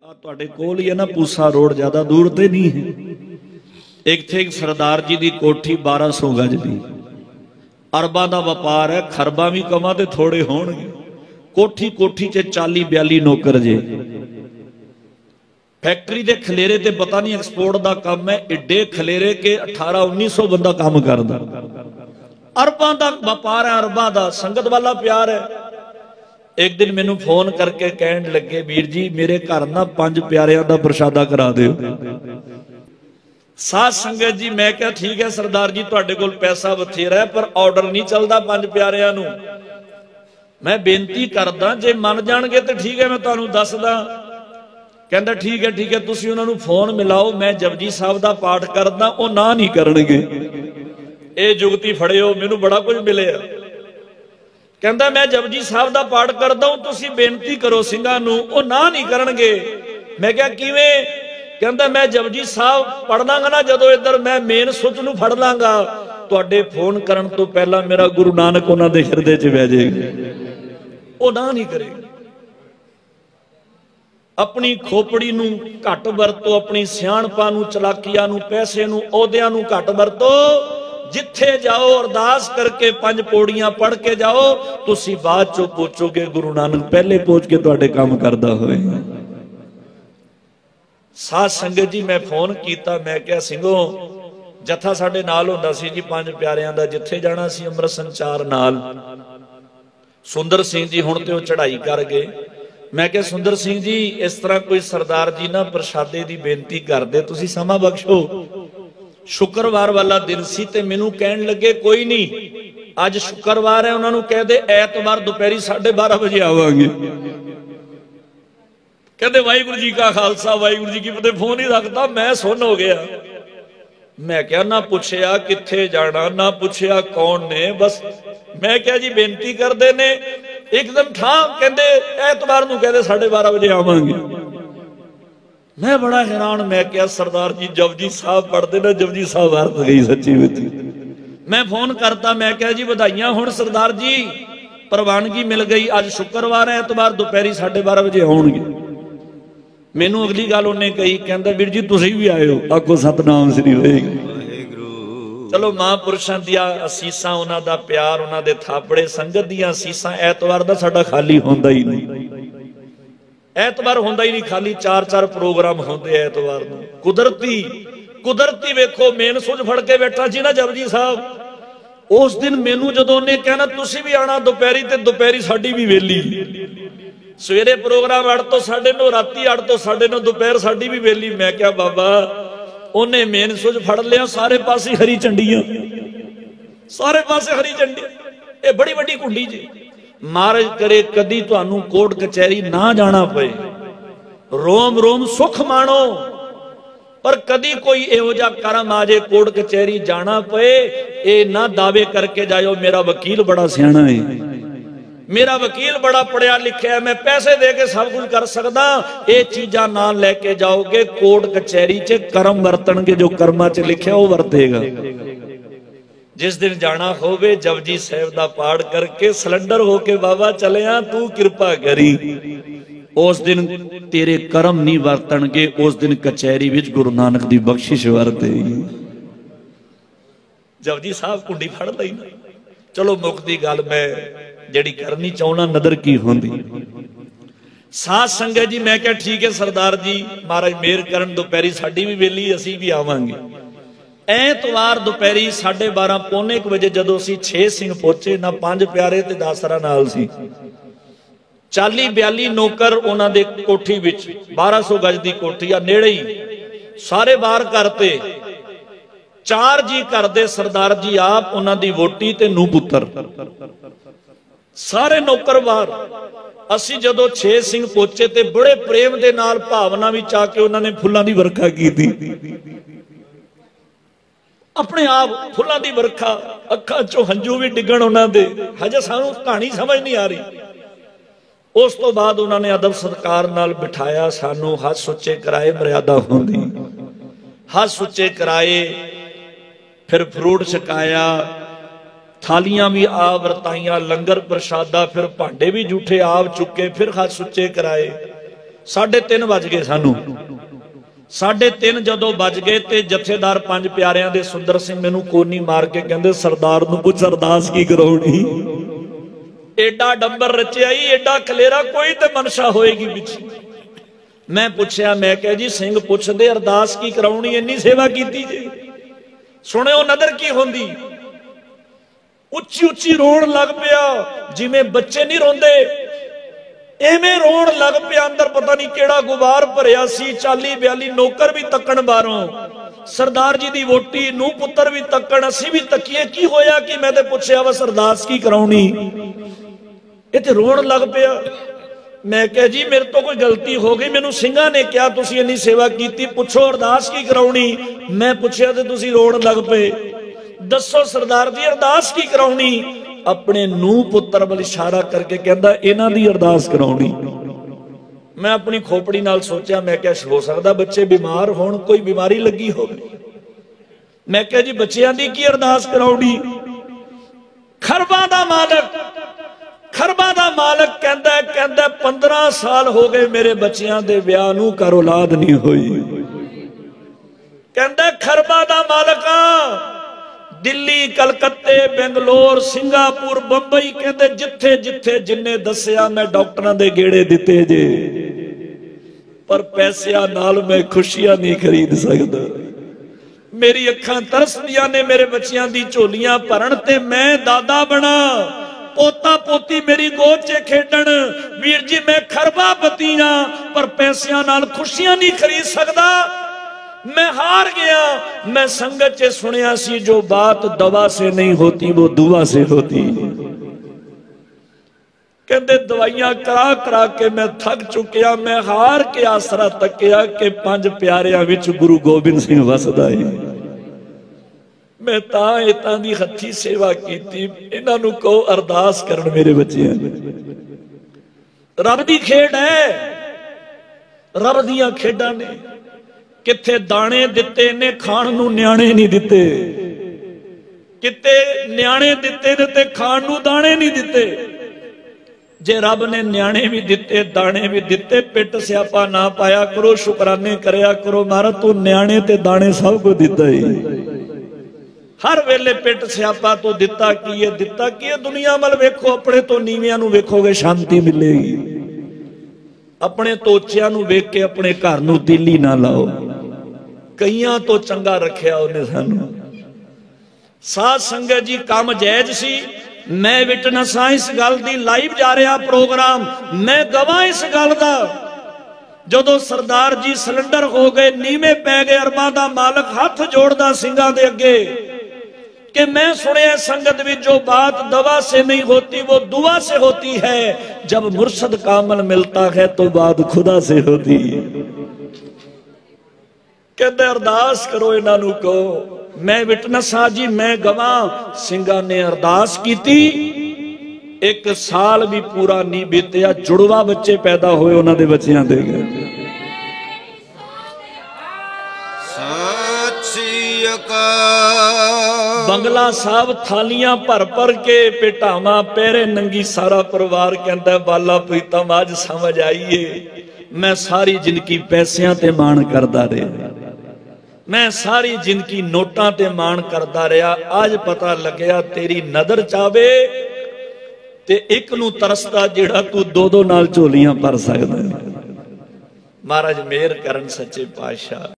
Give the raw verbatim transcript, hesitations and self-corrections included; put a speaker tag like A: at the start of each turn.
A: तुहाडे कोल ही है ना पूसा रोड, ज्यादा दूर तो नहीं है। एक थे एक सरदार जी की कोठी बारह सौ गज की, अरबा का व्यापार है, खरबा भी कमा तो थोड़े होणगे। कोठी कोठी च चाली बयाली नौकर जे, फैक्ट्री के खलेरे ते पता नहीं एक्सपोर्ट का काम है, एडे खलेरे के अठारह उन्नीस सौ बंदा काम करदा। अरबा का व्यापार है, अरबा का संगत वाला प्यार है। एक दिन मैनू फोन करके कहन लगे, वीर जी मेरे घर ना पंज प्यारियां दा प्रशादा करा दो। साध संगत जी मैं क्या ठीक है सरदार जी, तुहाडे कोल पैसा बथेरा है पर ऑर्डर नहीं चलता पंज प्यारियां नू। मैं बेनती करदा जे मन जाणगे तो ठीक है, मैं तुहानू दसदा। कहंदा ठीक है ठीक है, तुसीं उन्हां नू फोन मिलाओ, मैं जपजी साहब दा पाठ करदा, वो ना नहीं करनगे। ये जुगती फड़ियो, मैनू बड़ा कुछ मिलिया। कहंदा मैं जपजी साहब दा पाठ करदा हूं, तुसीं बेनती करो सिंघां नू, वो ना नहीं करनगे। मैं क्या किवें? कहंदा मैं जपजी साहब पढ़ लांगा ना जदों इधर मैं मेन सुच नू फड़ लांगा, तुहाडे फोन करन तो पहला मेरा गुरु नानक उन्हां दे हिरदे च बह जाएगा। वो ना नहीं करेगा। अपनी खोपड़ी नू घट वरतो, अपनी सियाणपा नू, चलाकिया नू, पैसे नू, ओहदियां नू घट वरतो। जिथे जाओ अरदास करके पंज पौड़ियां पढ़ के जाओ, तुसी बाद चो पहुंचोगे गुरु नानक पहले पहुंच के तुहाडे काम करदा होएगा। साध संगत जी मैं फोन किया, मैं क्या सिंघो जत्था साडे नाल हुंदा सी जी पंज प्यारियां दा, जिथे जाना सी अमृत संचार नाल। सुंदर सिंह जी हुण ते ओह चढ़ाई कर गए। मैं क्या सुंदर सिंह जी इस तरह कोई सरदार जी ना प्रशादे की बेनती करदे, तुसी समा बख्शो। शुक्रवार वाला दिन सी ते मैनू कहन लगे कोई नहीं अज शुक्रवार है, उन्होंने कह दे ऐतवार दोपहरी साढ़े बारह बजे आवांगे। कहते वाहिगुरू जी का खालसा वाहिगुरू जी की फतेह। फोन ही रखता, मैं सुन हो गया। मैं क्या ना पूछया किथे जाना, ना पूछया कौन ने, बस मैं क्या जी बेनती करते ने, एकदम ठाम कहते ऐतवार नूं कहते साढ़े बारह बजे आवांगे। मैं बड़ा हैरान, मैं क्या सरदार जी जपजी साहब पढ़ते ना, जपजी साहब अर्थ गई सच्ची मुची। मैं फोन करता, मैं क्या जी बधाइयां हुण सरदार जी प्रवानगी मिल गई, अज शुक्रवार है, एतवार दोपहरी साढ़े बारह बजे आउणगे। मैनू अगली गल उन्हें कही, कहंदा वीर जी तुसीं भी आए हो, आखो सतनाम श्री वाहिगुरू। चलो महापुरुषां दियां असीसां, उन्हां दा प्यार, उन्हां दे थापड़े, संगत दियां असीसां, ऐतवार दा साडा खाली होंदा ही नहीं। ऐतवार होंदा ही नहीं खाली, चार चार प्रोग्राम होंदे ऐतवार नूं। कुदरती कुदरती वेखो मेन सुच फड़ के बैठा सी ना जपजी साहब। उस दिन मैनू जदों उन्हें कहना तुसीं भी आना दोपहरी, ते दोपहरी साडी भी वेली। सवेरे प्रोग्राम अठ तो साढ़े नौ, राती अठ तो साढ़े नौ, दोपहर साडी भी वेली। मैं क्या बाबा उन्हें मेन सुच फड़ लिया, सारे पासे हरी झंडियां, सारे पासे हरी झंडी। ये बड़ी वड्डी कुंडी जी। महाराज करे कदी तुहानू कोर्ट कचहरी ना जाना पे, रोम रोम सुख माणो, पर कदी कोई इहो जिहा करम आ जाए कोर्ट कचहरी जाना पे, ये ना दावे करके जाओ मेरा वकील बड़ा सियाणा है, मेरा वकील बड़ा पढ़िया लिखिया है, मैं पैसे दे के सब कुछ कर सकदा। ये चीजां ना लेके जाओगे, कोर्ट कचहरी च कर्म वरतणगे, जो कर्मां च लिखिया वो वरतेगा। जिस दिन जाना होवे जपजी साहब दा पाठ करके सिलेंडर होके बाबा चलिया तू कृपा करी, उस दिन तेरे कर्म नहीं वरतणगे, उस दिन कचहरी विच गुरु नानक दी बख्शिश वरतेगी। जपजी साहब कुंडी फड़ लई। चलो मुक्ति गल मैं जिहड़ी करनी चाहना नदर की होंदी। साध संगत जी मैं क्या ठीक है सरदार जी महाराज मेहर करन, दोपहरी साडी भी वेली, असीं भी आवांगे। ऐतवार दोपहरी साढ़े बारह पौने एक बजे जदों असीं छे सिंह पहुंचे ना, पांच प्यारे ते दासरा नाल सी, चाली बयाली नौकर उन्हां दे कोठी विच, बारह सौ गज दी कोठी आ नेड़े ही, सारे बाहर करते। चार जी करदे, सरदार जी आप, उन्हां दी वोटी ते नूं पुत्तर, सारे नौकर बाहर। असीं जदों छे सिंह पहुंचे ते बड़े प्रेम दे नाल भावना विच आके उन्हां ने फुल्लां दी वर्खा कीती, अपने आप फुल्लां दी वर्खा, अखां चों हंझू भी डिगण उन्हां दे। हजे सानू कहानी समझ नहीं आ रही। उस तो बाद उन्होंने अदब सत्कार नाल बिठाया, सानू हाथ सुच्चे कराए, मर्यादा होंदी हाथ सुच्चे कराए, फिर फ्रूट छकाया, थालियां भी आप वरताइयां, लंगर प्रसादा, फिर भांडे भी जूठे आप चुके, फिर हाथ सुच्चे कराए। साढ़े तीन बज गए सानू। साढ़े तीन जदों बज गए तो जथेदार पंज प्यारियां दे सुंदर सिंह मैनू कोनी मार के कहंदे सरदार नूं पुछ अरदास की कराउणी। एडा डंबर रचिया ही एडा खलेरा कोई तो मनशा होएगी पिछे। मैं पूछया मैं कहा जी सिंह पुछदे अरदास की कराउणी इन्नी सेवा कीती जे सुणियो नदर की होंदी। उच्ची उच्ची रोण लग पिया जिवें बच्चे नहीं रोंदे एवें रोण लग पिया। अंदर पता नहीं केड़ा गुबार भरिया सी। चाली बयाली नौकर भी तकन बारों सरदार जी दी वोटी नूं पुत्र भी तकन असी भी तकीए की होया कि मैं ते पुछया बस अरदास की कराउणी इत्थे रोण लग पिया। मैं कहा जी मेरे तो कोई गलती हो गई मैनू सिंघां ने कहा तुसीं इन्नी सेवा कीती पुछो अरदास की कराउणी। मैं पुछया ते तुसीं रोण लग पे। दसो सरदार जी अरदास की कराउणी। अपने नूं पुत्र वाल इशारा करके कहंदा इन्हां दी अरदास कराउणी। मैं अपनी खोपड़ी नाल सोचा मैं क्या हो सकदा बच्चे बीमार होण कोई बीमारी लगी हो। मैं कहा जी बच्चियां दी की अरदास कराउणी। खरबां दा मालक खरबां दा मालक कहंदा कहंदा पंद्रह साल हो गए मेरे बच्चियां दे विआह नूं कर औलाद नहीं होई। कहंदा खरबां दा मालका दिल्ली कलकत्ते बेंगलोर सिंगापुर बंबई कहते जिथे जिथे जिन्ने दसिया मैं डॉक्टरां दे गेड़े दिते जे पर पैसिया नाल मैं खुशियां नहीं खरीद सकदा। मेरी अखां तरसदियां ने मेरे बच्चियां दी झोलियां भरन ते मैं दादा बना पोता पोती मेरी गोद च खेडन। वीर जी मैं खरबापति हां पर पैसिया नाल खुशियां नहीं खरीद सकदा। मैं हार गया। मैं संगत च सुनिया सी जो बात दवा से नहीं होती वो दुआ से होती। कहते दवाइयां करा करा के मैं थक चुकिया। मैं हार के आसरा तकिया कि पंज प्यारियां विच गुरु गोबिंद सिंह वसदा है। मैं तां इतां दी हथी सेवा कीती। इन्हां नूं कहो अरदास करन मेरे बच्चियां। रब दी खेड है रब दियां खेडां ने। किथे दाने दिते ने खाण नूं न्याणे नहीं दिते। किते न्याणे दिते ने ते खाण नूं दाणे नहीं दिते। जे रब ने न्याणे भी दिते दाणे भी दिते पिट स्यापा ना पाया करो शुकराने करया करो। महाराज तू न्याणे ते दाणे सब को दिता ही। हर वेले पिट स्यापा तू दिता की है दिता की है। दुनिया वल वेखो अपने तो नीवियां नूं वेखोगे शांति मिलेगी। अपने तोचियां नूं वेख के अपने घर नूं दिली ना लाओ। कईयां तो चंगा रखिया उन्हें सानू। साध संगत जी काम जायज सी। मैं विटनेस हां इस गल दी। लाइव जा रहा प्रोग्राम मैं गवाह इस गल दा। जदों सरदार जी सिलेंडर हो गए नीवे पै गए अरबां दा मालक हाथ जोड़दा सिंघां दे अगे कि मैं सुनिया संगत में जो बात दवा से नहीं होती वो दुआ से होती है। जब मुर्शद कामल मिलता है तो बात खुदा से होती है। कहते अरदास करो इन्हां नूं कहो मैं विटनेस हां जी मैं गवाह। सिंघां ने अरदास कीती। एक साल भी पूरा नहीं बीतिया जुड़वा बच्चे पैदा होए उन्हां दे बच्चियां दे गए। बंगला साहब थालियां भर भर के पिटावा पैरे नंगी सारा परिवार कहता बाला प्रीतम आज समझ आईए। मैं सारी जिंदगी पैसियां ते मान करदा रहा। मैं सारी जिंदगी नोटां ते मान करदा रहा। आज पता लग्या तेरी नदर चावे ते एक नूं तरसदा जेड़ा तू दो दो नाल झोलियां भर सकदा। महाराज मेहर करन सच्चे पातशाह।